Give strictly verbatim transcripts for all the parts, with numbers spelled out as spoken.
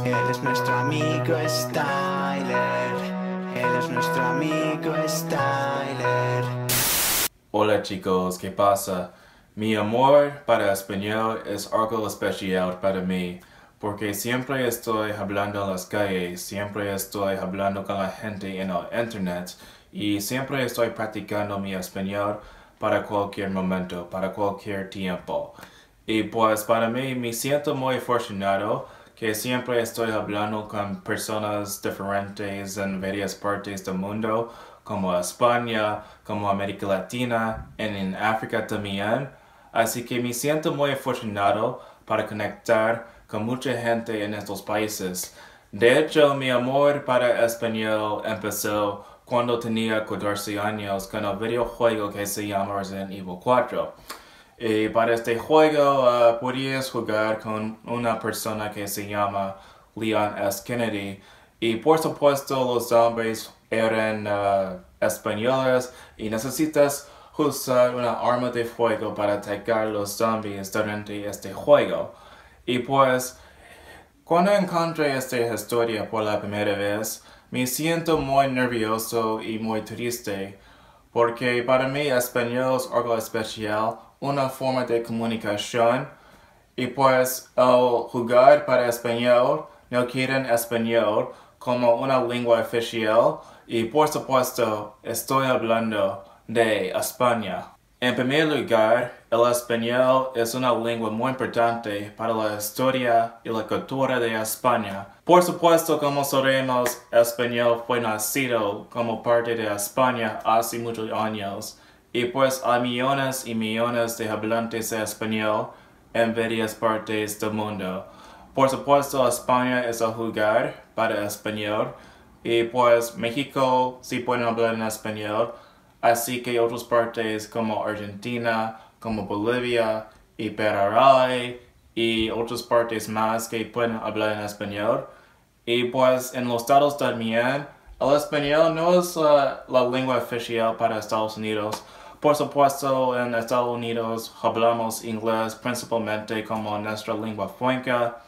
Él es nuestro amigo Styler. Él es nuestro amigo Styler. Hola chicos, ¿qué pasa? Mi amor para español es algo especial para mí, porque siempre estoy hablando en las calles, siempre estoy hablando con la gente en el internet y siempre estoy practicando mi español para cualquier momento, para cualquier tiempo. Y pues para mí me siento muy afortunado que siempre estoy hablando con personas diferentes en varias partes del mundo, como España, como América Latina, y en África también. Así que me siento muy afortunado para conectar con mucha gente en estos países. De hecho, mi amor para español empezó cuando tenía catorce años con el videojuego que se llama Resident Evil cuatro. Y para este juego uh, podías jugar con una persona que se llama Leon S. Kennedy. Y por supuesto los zombies eran uh, españoles y necesitas usar una arma de fuego para atacar a los zombies durante este juego. Y pues, cuando encontré esta historia por la primera vez, me siento muy nervioso y muy triste, porque para mí español es algo especial, una forma de comunicación, y pues al jugar para español, no quieren español como una lengua oficial, y por supuesto estoy hablando de España. En primer lugar, el español es una lengua muy importante para la historia y la cultura de España. Por supuesto, como sabemos, español fue nacido como parte de España hace muchos años, y pues hay millones y millones de hablantes de español en varias partes del mundo. Por supuesto, España es el lugar para español, y pues México sí pueden hablar en español, así que otras partes como Argentina, como Bolivia y Paraguay y otras partes más que pueden hablar en español. Y pues en los estados también, el español no es uh, la lengua oficial para Estados Unidos. Por supuesto, en Estados Unidos hablamos inglés principalmente como nuestra lengua franca,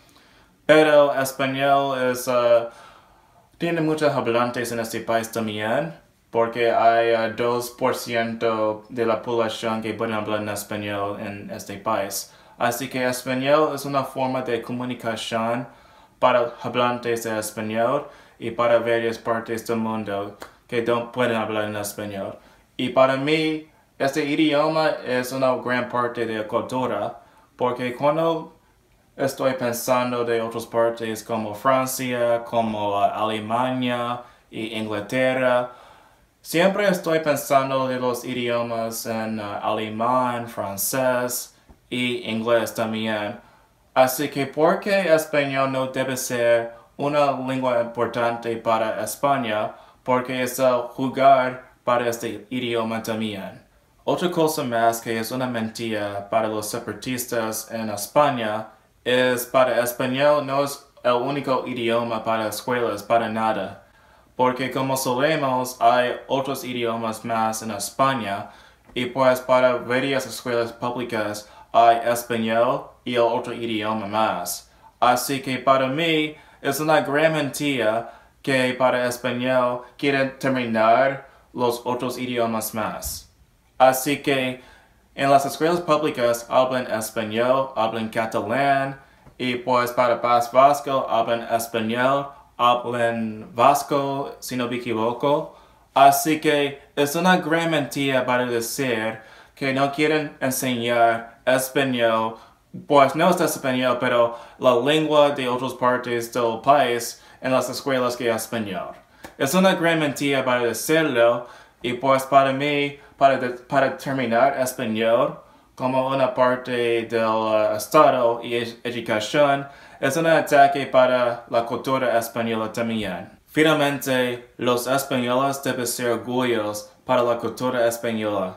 pero español es, uh, tiene muchos hablantes en este país también, porque hay uh, dos por ciento de la población que puede hablar en español en este país. Así que español es una forma de comunicación para hablantes de español y para varias partes del mundo que no pueden hablar en español. Y para mí, este idioma es una gran parte de la cultura, porque cuando estoy pensando de otras partes como Francia, como uh, Alemania y Inglaterra, siempre estoy pensando de los idiomas en uh, alemán, francés y inglés también. Así que ¿por qué español no debe ser una lengua importante para España? Porque es el lugar para este idioma también. Otra cosa más que es una mentira para los separatistas en España es para español no es el único idioma para escuelas, para nada. Porque como sabemos hay otros idiomas más en España y pues para varias escuelas públicas hay español y el otro idioma más. Así que para mí es una gran mentira que para español quieren terminar los otros idiomas más. Así que en las escuelas públicas hablan español, hablan catalán y pues para País Vasco hablan español, hablan vasco, si no me equivoco. Así que es una gran mentira para decir que no quieren enseñar español, pues no es español, pero la lengua de otras partes del país en las escuelas que es español. Es una gran mentira para decirlo, y pues para mí, para, de, para terminar español como una parte del uh, Estado y ed educación, es un ataque para la cultura española también. Finalmente, los españoles deben ser orgullosos para la cultura española.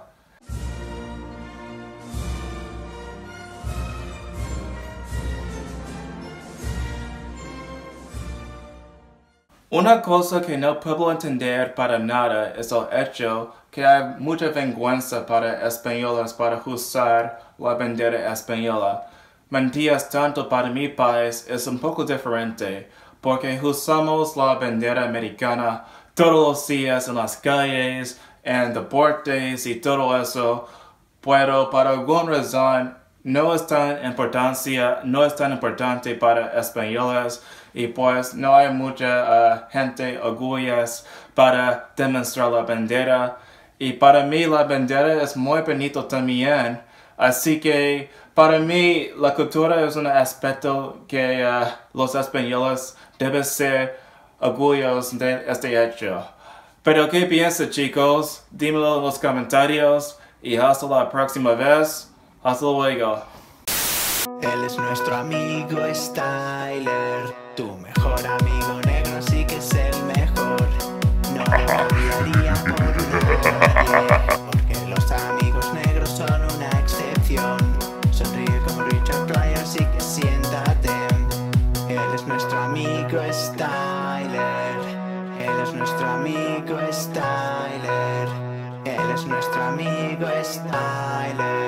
Una cosa que no puedo entender para nada es el hecho que hay mucha vergüenza para españoles para usar la bandera española. Mentiras tanto para mi país es un poco diferente, porque usamos la bandera americana todos los días en las calles, en deportes y todo eso, pero por alguna razón no es tan importancia, no es tan importante para españoles y pues no hay mucha uh, gente orgullosa para demostrar la bandera. Y para mí la bandera es muy bonito también, así que para mí la cultura es un aspecto que uh, los españoles deben ser orgullosos de este hecho. Pero ¿qué piensan, chicos? Dímelo en los comentarios y hasta la próxima vez. Hasta luego. Él es nuestro amigo Styler, tu mejor amigo negro, sí que es el mejor. No lo cambiaría por nadie, porque los amigos negros son una excepción. Sonríe como Richard Pryor, así que siéntate. Él es nuestro amigo Styler, él es nuestro amigo Styler, él es nuestro amigo Styler.